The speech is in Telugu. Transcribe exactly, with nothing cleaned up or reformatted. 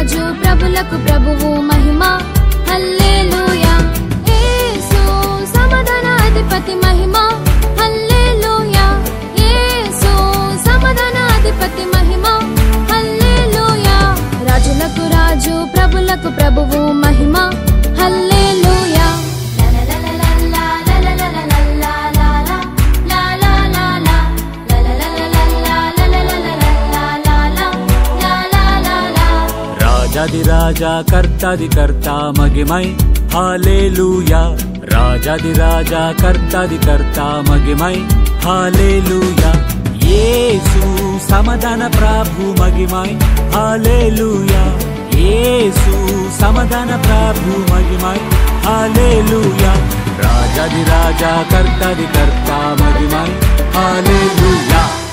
రాజు ప్రభులకు ప్రభువు మహిమ హల్లెలూయా యేసు సమాధానాధిపతి మహిమ హల్లెలూయా యేసు సమాధానాధిపతి మహిమ హల్లెలూయా రాజులకు రాజు ప్రభులకు ప్రభువు మహిమ హల్లెలూయా రాజాది రాజా కర్తాది కర్త మగిమై హల్లెలూయా రాజాది రాజా కర్తాది కర్త మగిమై హల్లెలూయా యేసు సమాధాన ప్రభు మగిమై హల్లెలూయా యేసు సమాధాన ప్రభు మగిమై హల్లెలూయా రాజాది రాజా కర్తాది కర్త మగిమై హల్లెలూయా।